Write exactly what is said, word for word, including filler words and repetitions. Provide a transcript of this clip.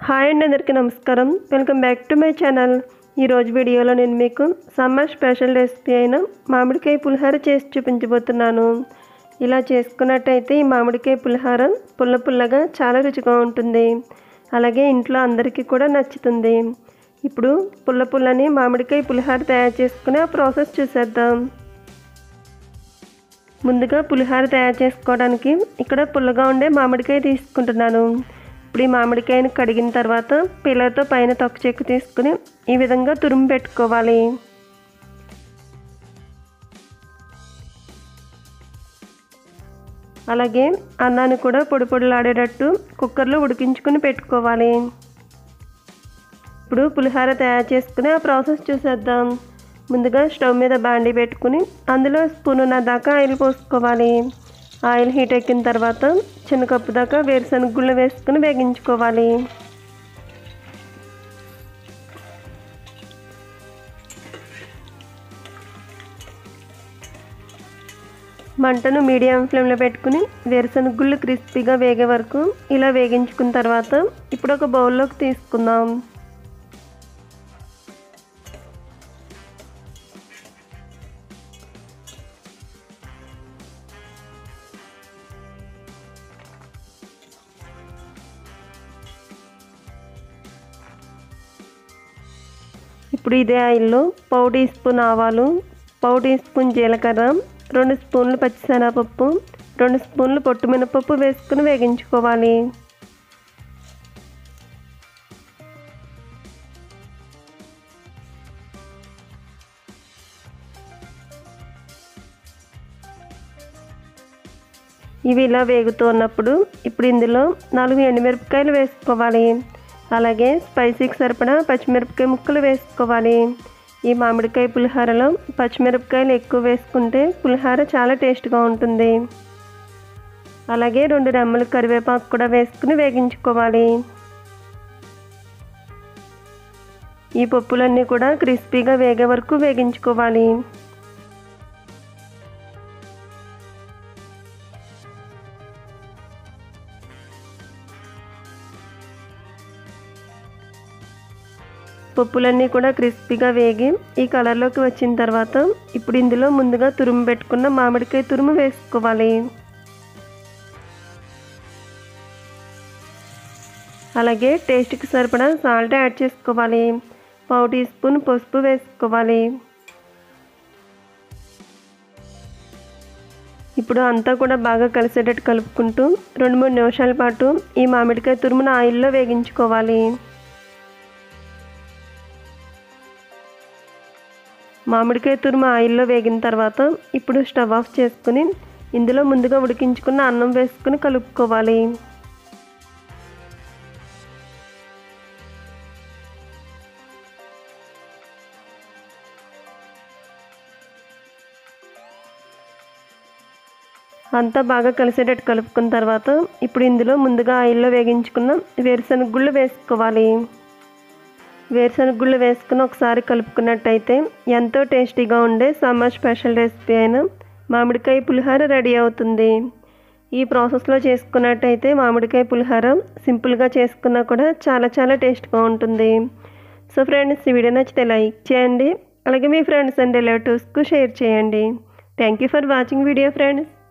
Hi అండి, అందరికీ నమస్కారం. Welcome back to my channel. ఈరోజు వీడియోలో నేను మీకు సమ్మర్ స్పెషల్ రెసిపీ అయిన మామిడికాయ పులిహోర చేసి చూపించబోతున్నాను. ఇలా చేసుకున్నట్టయితే ఈ మామిడికాయ పులిహోర పుల్ల పుల్లగా చాలా రుచిగా ఉంటుంది. అలాగే ఇంట్లో అందరికీ కూడా నచ్చుతుంది. ఇప్పుడు పుల్ల పుల్లని మామిడికాయ పులిహోర తయారు చేసుకునే ఆ ప్రాసెస్ చూసేద్దాం. ముందుగా పులిహోర తయారు చేసుకోవడానికి ఇక్కడ పుల్లగా ఉండే మామిడికాయ తీసుకుంటున్నాను. ఇప్పుడు ఈ మామిడికాయను కడిగిన తర్వాత పిల్లతో పైన తొక్క చెక్కు తీసుకుని ఈ విధంగా తురుము పెట్టుకోవాలి. అలాగే అన్నాన్ని కూడా పొడి పొడిలాడేటట్టు కుక్కర్లో ఉడికించుకుని పెట్టుకోవాలి. ఇప్పుడు పులిహోర తయారు చేసుకుని ఆ ప్రాసెస్ చూసేద్దాం. ముందుగా స్టవ్ మీద బాండీ పెట్టుకుని అందులో స్పూనున్న దాకా ఆయిల్ పోసుకోవాలి. ఆయిల్ హీట్ ఎక్కిన తర్వాత చిన్న కప్పు దాకా వేరుశనగ గుళ్ళు వేసుకుని వేగించుకోవాలి. మంటను మీడియం ఫ్లేమ్లో పెట్టుకుని వేరుశనగ గుళ్ళు క్రిస్పీగా వేగే వరకు ఇలా వేగించుకున్న తర్వాత ఇప్పుడు ఒక బౌల్లోకి తీసుకుందాం. ఇప్పుడు ఇదే ఆయిల్లో పావు టీ స్పూన్ ఆవాలు, పావు టీ స్పూన్ జీలకర్ర, రెండు స్పూన్లు పచ్చిశనగపప్పు, రెండు స్పూన్లు పొట్టు మినపప్పు వేసుకుని వేగించుకోవాలి. ఇవి ఇలా వేగుతూ ఉన్నప్పుడు ఇప్పుడు ఇందులో నాలుగు ఎండుమిరపకాయలు వేసుకోవాలి. అలాగే స్పైసీకి సరిపడా పచ్చిమిరపకాయ ముక్కలు వేసుకోవాలి. ఈ మామిడికాయ పులిహోరలో పచ్చిమిరపకాయలు ఎక్కువ వేసుకుంటే పులిహోర చాలా టేస్ట్గా ఉంటుంది. అలాగే రెండు రెమ్మలు కరివేపాకు కూడా వేసుకుని వేగించుకోవాలి. ఈ పప్పులన్నీ కూడా క్రిస్పీగా వేగే వరకు వేగించుకోవాలి. పప్పులన్నీ కూడా క్రిస్పీగా వేగి ఈ కలర్లోకి వచ్చిన తర్వాత ఇప్పుడు ఇందులో ముందుగా తురుము పెట్టుకున్న మామిడికాయ తురుము వేసుకోవాలి. అలాగే టేస్ట్కి సరిపడా సాల్ట్ యాడ్ చేసుకోవాలి. పావు టీ స్పూన్ పసుపు వేసుకోవాలి. ఇప్పుడు అంతా కూడా బాగా కలిసేటట్టు కలుపుకుంటూ రెండు మూడు నిమిషాల పాటు ఈ మామిడికాయ తురుమును ఆయిల్లో వేగించుకోవాలి. మామిడికాయ తురుము ఆయిల్లో వేగిన తర్వాత ఇప్పుడు స్టవ్ ఆఫ్ చేసుకుని ఇందులో ముందుగా ఉడికించుకున్న అన్నం వేసుకుని కలుపుకోవాలి. అంతా బాగా కలిసేటట్టు కలుపుకున్న తర్వాత ఇప్పుడు ఇందులో ముందుగా ఆయిల్లో వేగించుకున్న వేరుశనగ గుళ్ళు వేసుకోవాలి. వేరుశనగ గుళ్ళు వేసుకుని ఒకసారి కలుపుకున్నట్టయితే ఎంతో టేస్టీగా ఉండే సమ్మర్ స్పెషల్ రెసిపీ అయిన మామిడికాయ పులిహోర రెడీ అవుతుంది. ఈ ప్రాసెస్లో చేసుకున్నట్టయితే మామిడికాయ పులిహోర సింపుల్గా చేసుకున్నా కూడా చాలా చాలా టేస్ట్గా ఉంటుంది. సో ఫ్రెండ్స్, ఈ వీడియో నచ్చితే లైక్ చేయండి. అలాగే మీ ఫ్రెండ్స్ అండ్ రిలేటివ్స్కు షేర్ చేయండి. Thank you for watching video friends.